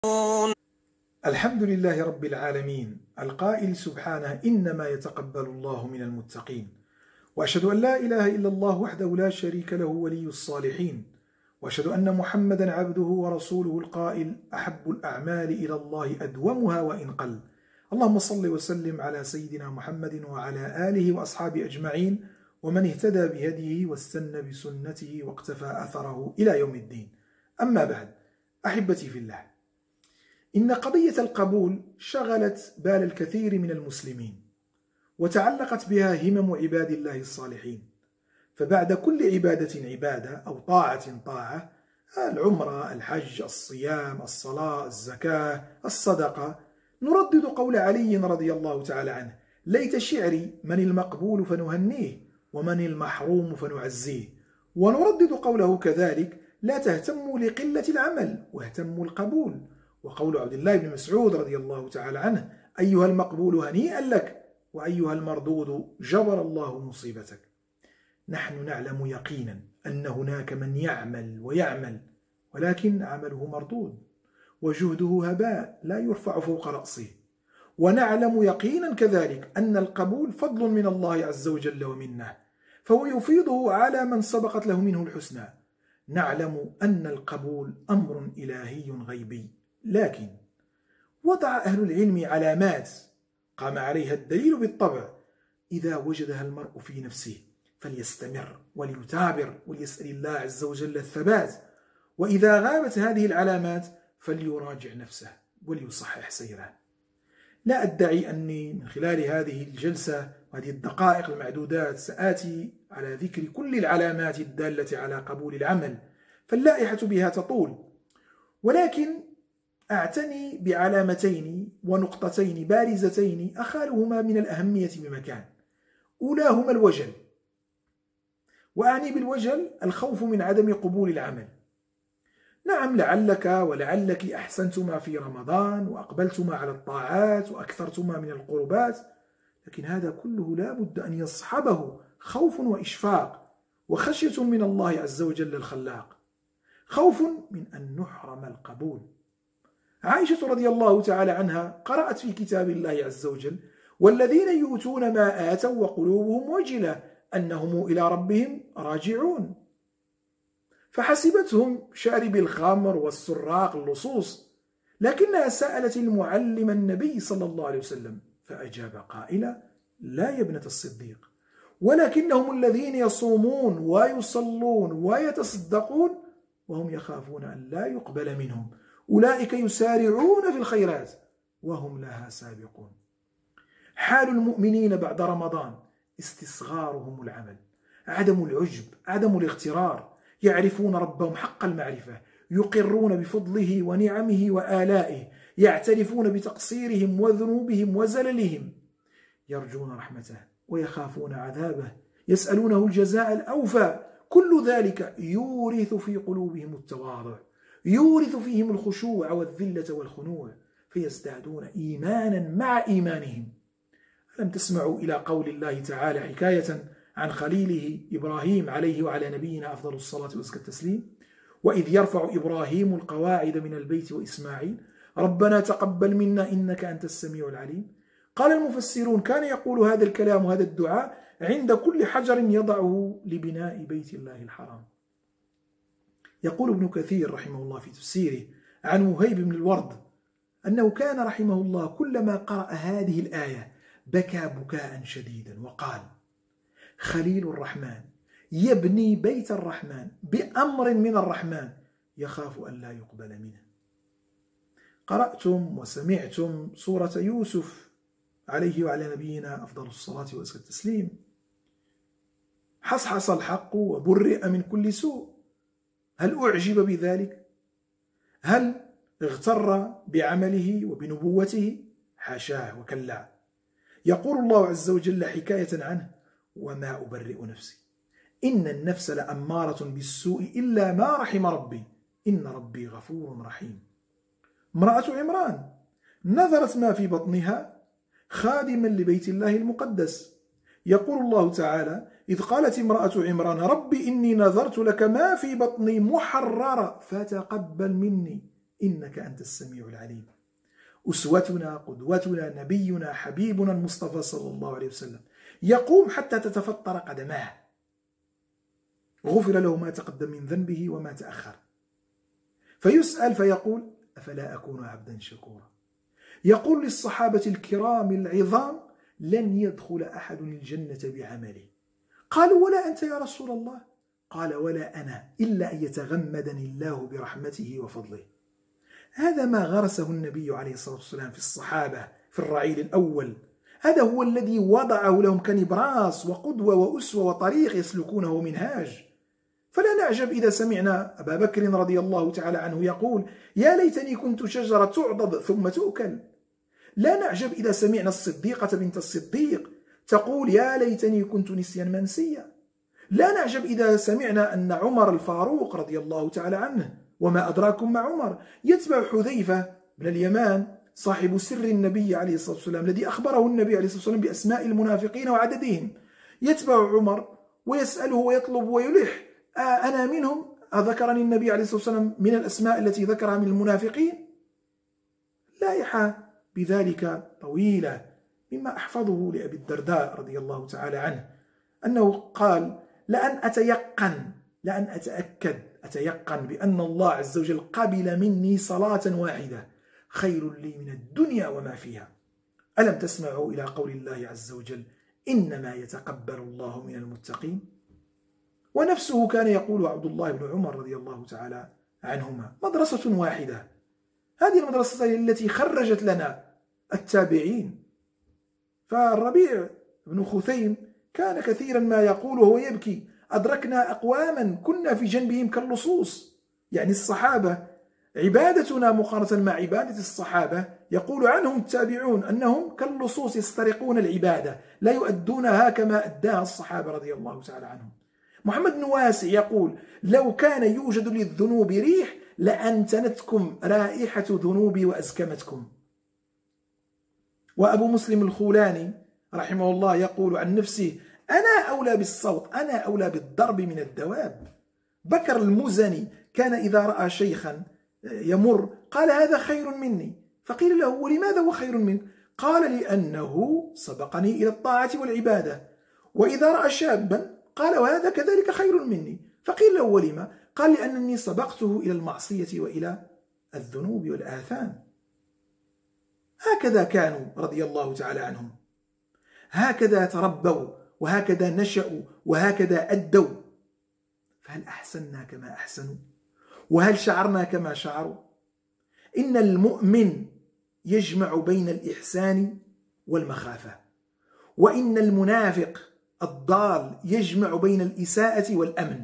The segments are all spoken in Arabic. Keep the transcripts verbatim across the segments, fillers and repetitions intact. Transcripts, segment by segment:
الحمد لله رب العالمين القائل سبحانه إنما يتقبل الله من المتقين، وأشهد أن لا إله إلا الله وحده لا شريك له ولي الصالحين، وأشهد أن محمدا عبده ورسوله القائل أحب الأعمال إلى الله أدومها وإن قل. اللهم صل وسلم على سيدنا محمد وعلى آله وأصحابه أجمعين ومن اهتدى بهديه واستنى بسنته واقتفى أثره إلى يوم الدين. أما بعد، أحبتي في الله، إن قضية القبول شغلت بال الكثير من المسلمين، وتعلقت بها همم عباد الله الصالحين، فبعد كل عبادة عبادة أو طاعة طاعة، العمرة، الحج، الصيام، الصلاة، الزكاة، الصدقة، نردد قول علي رضي الله تعالى عنه: ليت شعري من المقبول فنهنيه ومن المحروم فنعزيه. ونردد قوله كذلك: لا تهتموا لقلة العمل واهتموا القبول. وقول عبد الله بن مسعود رضي الله تعالى عنه: أيها المقبول هنيئا لك، وأيها المردود جبر الله مصيبتك. نحن نعلم يقينا أن هناك من يعمل ويعمل ولكن عمله مردود وجهده هباء لا يرفع فوق رأسه، ونعلم يقينا كذلك أن القبول فضل من الله عز وجل ومنه، فهو يفيضه على من سبقت له منه الحسنى. نعلم أن القبول أمر إلهي غيبي، لكن وضع أهل العلم علامات قام عليها الدليل بالطبع، إذا وجدها المرء في نفسه فليستمر وليتابر وليسأل الله عز وجل الثبات، وإذا غابت هذه العلامات فليراجع نفسه وليصحح سيره. لا أدعي أني من خلال هذه الجلسة وهذه الدقائق المعدودات سآتي على ذكر كل العلامات الدالة على قبول العمل، فاللائحة بها تطول، ولكن أعتني بعلامتين ونقطتين بارزتين أخالهما من الأهمية بمكان. أولاهما الوجل، وأعني بالوجل الخوف من عدم قبول العمل. نعم، لعلك ولعلك أحسنتما في رمضان وأقبلتما على الطاعات وأكثرتما من القربات، لكن هذا كله لا بد أن يصحبه خوف وإشفاق وخشية من الله عز وجل الخلاق، خوف من أن نحرم القبول. عائشة رضي الله تعالى عنها قرأت في كتاب الله عز وجل: والذين يؤتون ما آتوا وقلوبهم وجلة أنهم إلى ربهم راجعون، فحسبتهم شاربي الخمر والسراق اللصوص، لكنها سألت المعلم النبي صلى الله عليه وسلم فأجاب قائلا: لا يا ابنة الصديق، ولكنهم الذين يصومون ويصلون ويتصدقون وهم يخافون أن لا يقبل منهم، أولئك يسارعون في الخيرات وهم لها سابقون. حال المؤمنين بعد رمضان استصغارهم العمل، عدم العجب، عدم الاغترار، يعرفون ربهم حق المعرفة، يقرون بفضله ونعمه وآلائه، يعترفون بتقصيرهم وذنوبهم وزللهم، يرجون رحمته ويخافون عذابه، يسألونه الجزاء الأوفى. كل ذلك يورث في قلوبهم التواضع، يورث فيهم الخشوع والذلة والخنوع، فيزدادون إيمانا مع إيمانهم. ألم تسمعوا إلى قول الله تعالى حكاية عن خليله إبراهيم عليه وعلى نبينا أفضل الصلاة وأزكى التسليم: وإذ يرفع إبراهيم القواعد من البيت وإسماعيل ربنا تقبل منا إنك أنت السميع العليم. قال المفسرون: كان يقول هذا الكلام وهذا الدعاء عند كل حجر يضعه لبناء بيت الله الحرام. يقول ابن كثير رحمه الله في تفسيره عن وهيب بن الورد أنه كان رحمه الله كلما قرأ هذه الآية بكى بكاء شديدا وقال: خليل الرحمن يبني بيت الرحمن بأمر من الرحمن يخاف أن لا يقبل منه. قرأتم وسمعتم سورة يوسف عليه وعلى نبينا أفضل الصلاة وأزكى التسليم: حصحص الحق وبرئ من كل سوء. هل أعجب بذلك؟ هل اغتر بعمله وبنبوته؟ حاشاه وكلا. يقول الله عز وجل حكاية عنه: وما أبرئ نفسي إن النفس لأمارة بالسوء إلا ما رحم ربي إن ربي غفور رحيم. امرأة عمران نذرت ما في بطنها خادما لبيت الله المقدس. يقول الله تعالى: إذ قالت امرأة عمران ربي إني نذرت لك ما في بطني محررا فتقبل مني إنك أنت السميع العليم. أسوتنا قدوتنا نبينا حبيبنا المصطفى صلى الله عليه وسلم يقوم حتى تتفطر قدماه، غفر له ما تقدم من ذنبه وما تأخر، فيسأل فيقول أفلا أكون عبدا شكورا. يقول للصحابة الكرام العظام لن يدخل أحد الجنة بعمله. قالوا ولا أنت يا رسول الله؟ قال ولا أنا إلا أن يتغمدني الله برحمته وفضله. هذا ما غرسه النبي عليه الصلاة والسلام في الصحابة في الرعيل الأول، هذا هو الذي وضعه لهم كنبراس وقدوة وأسوة وطريق يسلكونه منهاج. فلا نعجب إذا سمعنا أبا بكر رضي الله تعالى عنه يقول يا ليتني كنت شجرة تعضد ثم تؤكل. لا نعجب إذا سمعنا الصديقة بنت الصديق تقول يا ليتني كنت نسيا منسيا. لا نعجب إذا سمعنا أن عمر الفاروق رضي الله تعالى عنه وما أدراكم مع عمر يتبع حذيفة بن اليمان صاحب سر النبي عليه الصلاة والسلام الذي أخبره النبي عليه الصلاة والسلام بأسماء المنافقين وعددهم، يتبع عمر ويسأله ويطلب ويلح آه أنا منهم؟ أذكرني النبي عليه الصلاة والسلام من الأسماء التي ذكرها من المنافقين؟ لائحة بذلك طويلة. مما أحفظه لأبي الدرداء رضي الله تعالى عنه أنه قال لأن أتيقن لأن أتأكد أتيقن بأن الله عز وجل قبل مني صلاة واحدة خير لي من الدنيا وما فيها. ألم تسمعوا إلى قول الله عز وجل إنما يتقبل الله من المتقين؟ ونفسه كان يقول عبد الله بن عمر رضي الله تعالى عنهما مدرسة واحدة، هذه المدرسة التي خرجت لنا التابعين. فالربيع بن خثيم كان كثيرا ما يقول وهو يبكي أدركنا أقواما كنا في جنبهم كاللصوص، يعني الصحابة عبادتنا مقارنة مع عبادة الصحابة يقول عنهم التابعون أنهم كاللصوص يسترقون العبادة لا يؤدونها كما أداها الصحابة رضي الله تعالى عنهم. محمد بن واسع يقول لو كان يوجد للذنوب ريح لأنتنتكم رائحة ذنوبي وأزكمتكم. وأبو مسلم الخولاني رحمه الله يقول عن نفسه أنا أولى بالصوت أنا أولى بالضرب من الدواب. بكر المزني كان إذا رأى شيخا يمر قال هذا خير مني، فقيل له ولماذا هو خير منك؟ قال لأنه سبقني إلى الطاعة والعبادة. وإذا رأى شابا قال وهذا كذلك خير مني، فقيل له ولما؟ قال لأنني سبقته إلى المعصية وإلى الذنوب والآثام. هكذا كانوا رضي الله تعالى عنهم، هكذا تربوا وهكذا نشأوا وهكذا أدوا. فهل أحسننا كما أحسنوا؟ وهل شعرنا كما شعروا؟ إن المؤمن يجمع بين الإحسان والمخافة، وإن المنافق الضال يجمع بين الإساءة والأمن.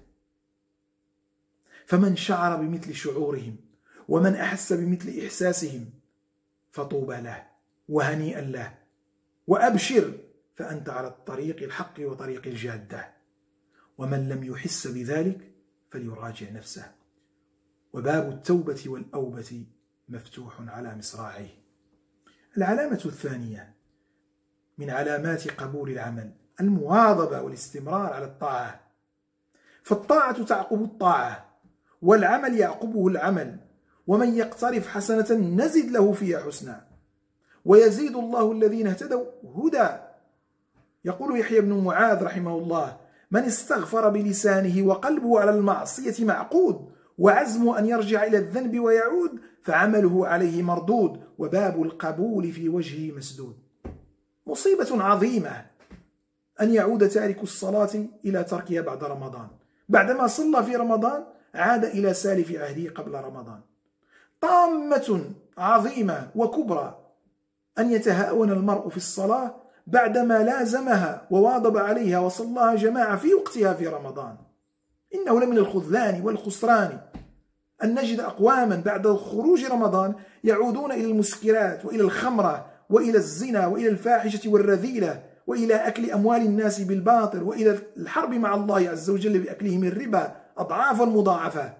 فمن شعر بمثل شعورهم ومن أحس بمثل إحساسهم فطوبى له وهنيئا له وأبشر فأنت على الطريق الحق وطريق الجادة. ومن لم يحس بذلك فليراجع نفسه، وباب التوبة والأوبة مفتوح على مصراعيه. العلامة الثانية من علامات قبول العمل المواظبة والاستمرار على الطاعة، فالطاعة تعقب الطاعة والعمل يعقبه العمل، ومن يقترف حسنة نزد له فيها حسنا ويزيد الله الذين اهتدوا هدى. يقول يحيى بن معاذ رحمه الله من استغفر بلسانه وقلبه على المعصية معقود وعزمه أن يرجع إلى الذنب ويعود فعمله عليه مردود وباب القبول في وجهه مسدود. مصيبة عظيمة أن يعود تارك الصلاة إلى تركها بعد رمضان، بعدما صلى في رمضان عاد إلى سالف عهده قبل رمضان. طامة عظيمة وكبرى أن يتهاون المرء في الصلاة بعدما لازمها وواظب عليها وصلاها جماعة في وقتها في رمضان. إنه لمن الخذلان والخسران أن نجد أقواما بعد خروج رمضان يعودون إلى المسكرات وإلى الخمرة وإلى الزنا وإلى الفاحشة والرذيلة وإلى أكل أموال الناس بالباطل وإلى الحرب مع الله عز وجل بأكلهم الربا أضعافا مضاعفة.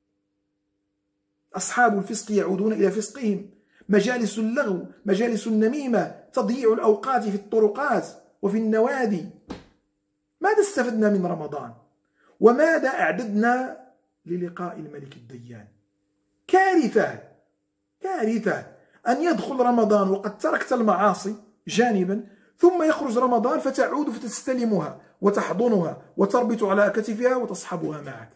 أصحاب الفسق يعودون إلى فسقهم، مجالس اللغو مجالس النميمة تضييع الأوقات في الطرقات وفي النوادي. ماذا استفدنا من رمضان؟ وماذا أعددنا للقاء الملك الديان؟ كارثة كارثة أن يدخل رمضان وقد تركت المعاصي جانبا، ثم يخرج رمضان فتعود فتستلمها وتحضنها وتربط على كتفها وتصحبها معك.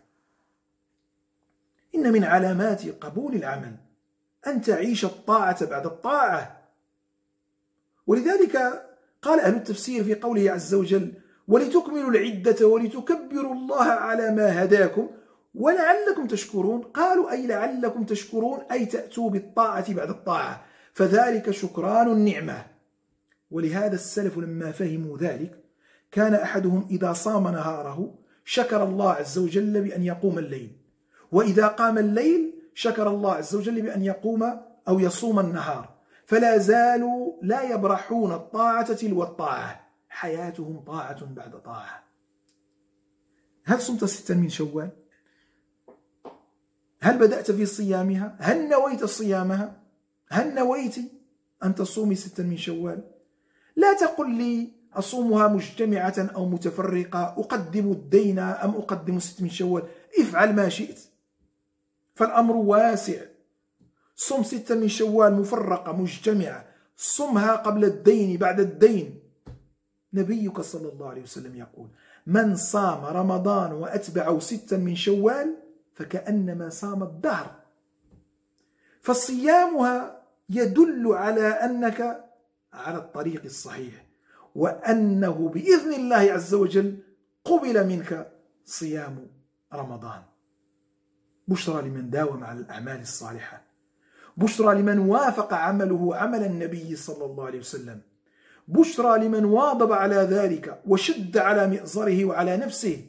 إن من علامات قبول العمل أن تعيش الطاعة بعد الطاعة. ولذلك قال أهل التفسير في قوله عز وجل: ولتكملوا العدة ولتكبروا الله على ما هداكم ولعلكم تشكرون. قالوا أي لعلكم تشكرون، أي تأتوا بالطاعة بعد الطاعة، فذلك شكران النعمة. ولهذا السلف لما فهموا ذلك كان أحدهم إذا صام نهاره شكر الله عز وجل بأن يقوم الليل، وإذا قام الليل شكر الله عز وجل بأن يقوم أو يصوم النهار، فلا زالوا لا يبرحون الطاعة تلو الطاعة، حياتهم طاعة بعد طاعة. هل صمت ستا من شوال؟ هل بدأت في صيامها؟ هل نويت صيامها؟ هل نويت أن تصومي ستا من شوال؟ لا تقل لي أصومها مجتمعة أو متفرقة، أقدم الدين أم أقدم ست من شوال. افعل ما شئت، فالأمر واسع. صم ستة من شوال مفرقة مجتمعة، صمها قبل الدين بعد الدين. نبيك صلى الله عليه وسلم يقول: من صام رمضان وأتبعه ستا من شوال فكأنما صام الدهر. فصيامها يدل على أنك على الطريق الصحيح، وأنه بإذن الله عز وجل قبل منك صيام رمضان. بشرى لمن داوم على الأعمال الصالحة، بشرى لمن وافق عمله عمل النبي صلى الله عليه وسلم، بشرى لمن واظب على ذلك وشد على مئزره وعلى نفسه.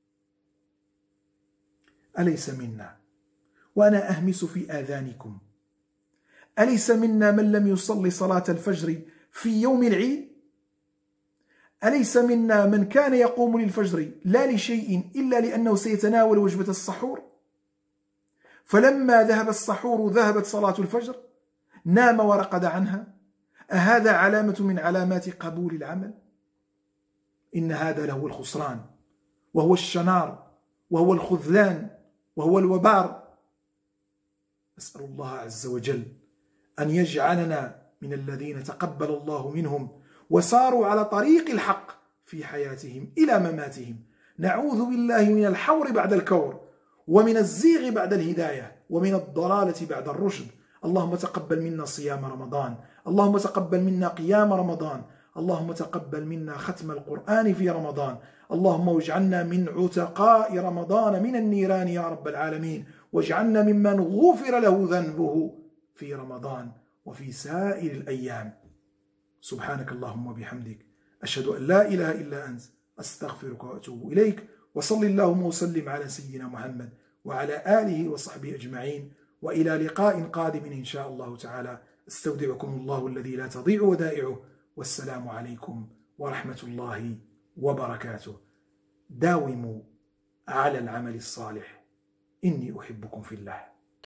أليس منا، وأنا أهمس في آذانكم، أليس منا من لم يصلي صلاة الفجر في يوم العيد؟ أليس منا من كان يقوم للفجر لا لشيء إلا لأنه سيتناول وجبة السحور، فلما ذهب السحور ذهبت صلاة الفجر، نام ورقد عنها؟ أهذا علامة من علامات قبول العمل؟ إن هذا لهو الخسران، وهو الشنار، وهو الخذلان، وهو الوبار. أسأل الله عز وجل أن يجعلنا من الذين تقبل الله منهم وساروا على طريق الحق في حياتهم إلى مماتهم. نعوذ بالله من الحور بعد الكور، ومن الزيغ بعد الهداية، ومن الضلالة بعد الرشد. اللهم تقبل منا صيام رمضان، اللهم تقبل منا قيام رمضان، اللهم تقبل منا ختم القرآن في رمضان، اللهم واجعلنا من عتقاء رمضان من النيران يا رب العالمين، واجعلنا ممن غفر له ذنبه في رمضان وفي سائر الأيام. سبحانك اللهم وبحمدك، أشهد أن لا إله إلا أنت، أستغفرك وأتوب إليك. وصل اللهم وسلم على سيدنا محمد وعلى آله وصحبه أجمعين، وإلى لقاء قادم إن شاء الله تعالى. استودعكم الله الذي لا تضيع ودائعه، والسلام عليكم ورحمة الله وبركاته. داوموا على العمل الصالح، إني أحبكم في الله.